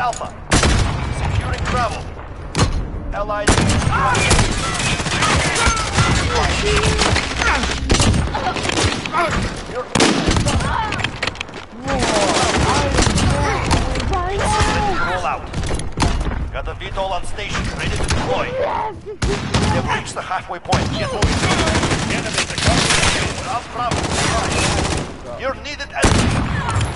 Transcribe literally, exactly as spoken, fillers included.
Alpha. Securing Bravo. Allied. You're... Roll out. Got a V TOL on station, ready to deploy. They've reached the halfway point. Get moving. Enemies are coming. Without Bravo. You're needed as...